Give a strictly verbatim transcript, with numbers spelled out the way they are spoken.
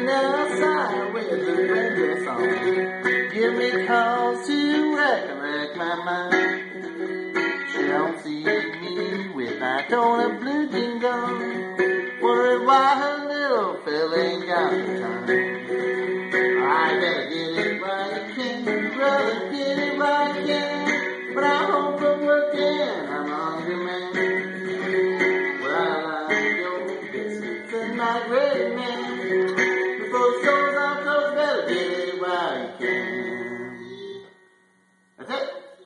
standing outside with the red dress on. Give me cause to recollect my mind. She don't see me with my torn up blue jean gone. Wondering why her little fella ain't got the time. I better get it while you can, brother, get it while you can. But I hope from working, I'm a hungry man. Well, I like your biscuits and my great man. Before so